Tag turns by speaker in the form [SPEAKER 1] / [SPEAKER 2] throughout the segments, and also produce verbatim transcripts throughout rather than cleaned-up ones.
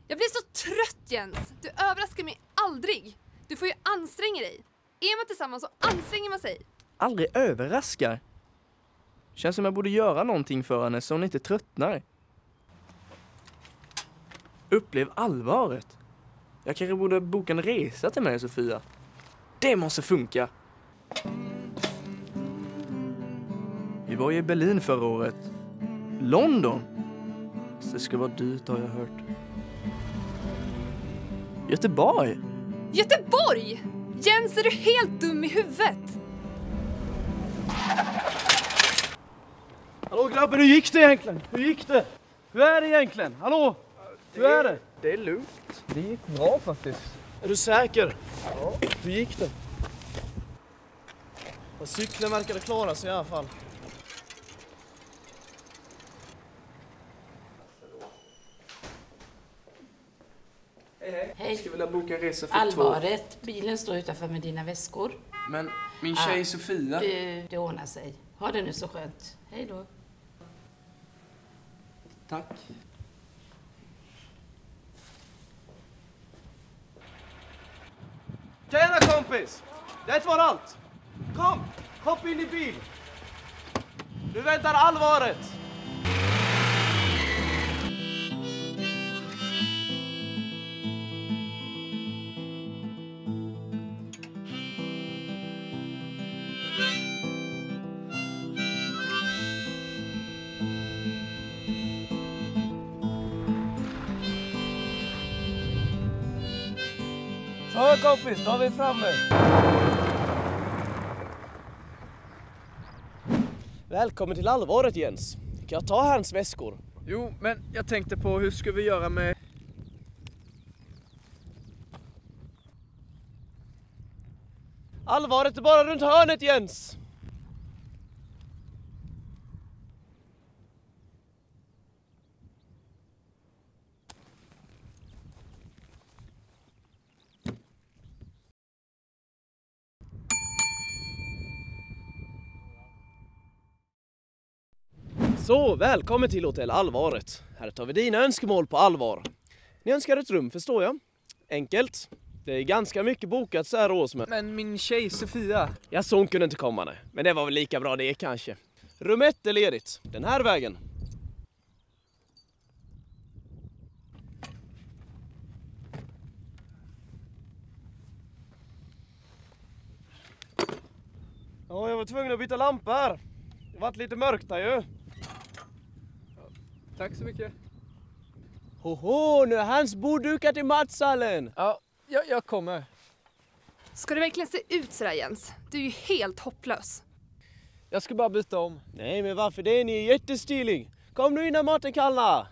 [SPEAKER 1] Jag blir så trött, Jens. Du överraskar mig aldrig. Du får ju anstränga dig. Är man tillsammans så anstränger man sig.
[SPEAKER 2] Aldrig överraskar. Känns som jag borde göra någonting för henne så hon inte tröttnar. Upplev allvaret. Jag kanske borde boka en resa till mig, Sofia. Det måste funka. Vi var ju i Berlin förra året. London. Det ska vara dyrt, har jag hört. Göteborg.
[SPEAKER 1] Göteborg! Jens, är du helt dum i huvudet?
[SPEAKER 3] Hallå grabben, hur gick det egentligen? Hur gick det? Hur är det egentligen? Hallå? Hur är det?
[SPEAKER 2] Det är lugnt.
[SPEAKER 3] Det gick bra faktiskt. Är du säker? Ja. Hur gick det? Och cykeln verkade klara sig i alla fall.
[SPEAKER 2] Hej, hej.
[SPEAKER 4] Hej.
[SPEAKER 2] Jag skulle vilja boka en resa för
[SPEAKER 4] Allvaret. Bilen står utanför med dina väskor.
[SPEAKER 2] två. Men min tjej
[SPEAKER 4] Ah,
[SPEAKER 2] Sofia...
[SPEAKER 4] Det, det ordnar sig. Ha det nu så skönt. Hej då.
[SPEAKER 2] Tack.
[SPEAKER 3] Tjena kompis! Det var allt! Kom! Hopp in i bil! Nu väntar allvaret! Så kompis, då är vi framme. Välkommen till allvaret, Jens. Kan jag ta hans väskor?
[SPEAKER 2] Jo, men jag tänkte på hur ska vi göra med...
[SPEAKER 3] Allvaret är bara runt hörnet, Jens. Så, välkommen till Hotell Allvaret. Här tar vi dina önskemål på allvar. Ni önskar ett rum, förstår jag. Enkelt. Det är ganska mycket bokat så här års med.
[SPEAKER 2] Men min tjej Sofia...
[SPEAKER 3] Jag så hon kunde inte komma, nej. Men det var väl lika bra det kanske. Rum ett är ledigt. Den här vägen. Ja, jag var tvungen att byta lampa här. Det har varit lite mörkt där ju.
[SPEAKER 2] Tack så mycket.
[SPEAKER 3] Hoho, nu är hans bord dukat i matsalen.
[SPEAKER 2] Ja, jag, jag kommer.
[SPEAKER 1] Ska du verkligen se ut sådär, Jens? Du är ju helt hopplös.
[SPEAKER 2] Jag ska bara byta om.
[SPEAKER 3] Nej, men varför det? Ni är jättestilig. Kom nu innan maten kallnar.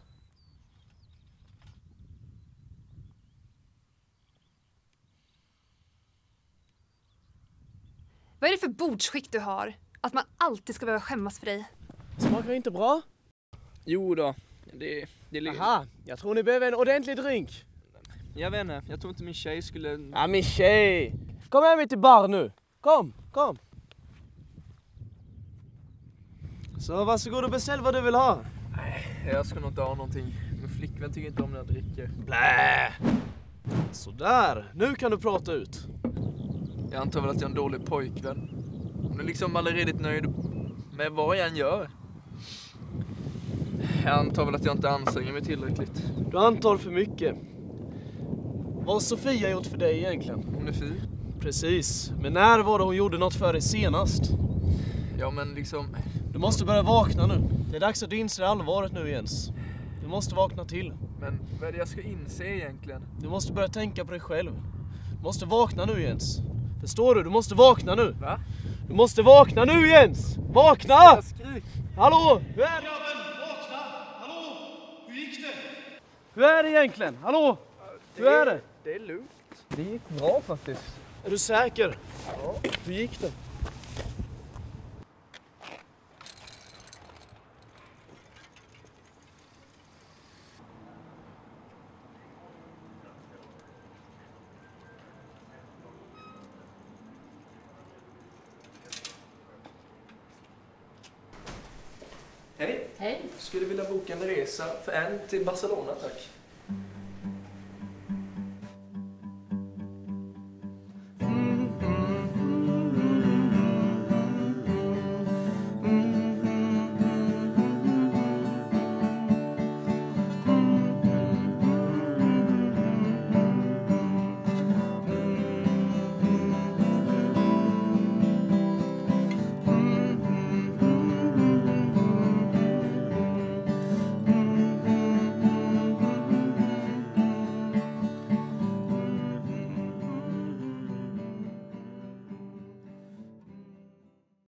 [SPEAKER 1] Vad är det för bordsskick du har? Att man alltid ska behöva skämmas för dig.
[SPEAKER 3] Smakar inte bra?
[SPEAKER 2] Jo då, det, det är...
[SPEAKER 3] Aha, jag tror ni behöver en ordentlig drink.
[SPEAKER 2] Jag vet inte, jag tror inte min tjej skulle...
[SPEAKER 3] Ja, min tjej. Kom här med till bar nu. Kom, kom. Så varsågod och beställ vad du vill ha.
[SPEAKER 2] Nej, jag ska nog inte ha någonting. Min flickvän tycker inte om när jag dricker.
[SPEAKER 3] Blä. Sådär, nu kan du prata ut.
[SPEAKER 2] Jag antar väl att jag är en dålig pojkvän. Hon är liksom aldrig redigt nöjd med vad jag än gör. Jag antar väl att jag inte anstränger mig tillräckligt.
[SPEAKER 3] Du antar för mycket. Vad har Sofia gjort för dig egentligen?
[SPEAKER 2] Hon är fin.
[SPEAKER 3] Precis, men när var det hon gjorde något för dig senast?
[SPEAKER 2] Ja, men liksom...
[SPEAKER 3] Du måste börja vakna nu. Det är dags att du inser allvaret nu, Jens. Du måste vakna till.
[SPEAKER 2] Men vad är det jag ska inse egentligen?
[SPEAKER 3] Du måste börja tänka på dig själv. Du måste vakna nu, Jens. Förstår du? Du måste vakna nu.
[SPEAKER 2] Va?
[SPEAKER 3] Du måste vakna nu, Jens! Vakna!
[SPEAKER 2] Jag skrik.
[SPEAKER 3] Hallå! Hur är det? Grabben, vakna! Hallå! Hur gick det? Hur är det egentligen? Hallå? Hur är det?
[SPEAKER 2] Det är lugnt.
[SPEAKER 3] Det gick bra faktiskt. Är du säker? Ja. Hur gick det?
[SPEAKER 2] Hej.
[SPEAKER 4] Hej.
[SPEAKER 2] Skulle vilja boka en resa för en till Barcelona, tack.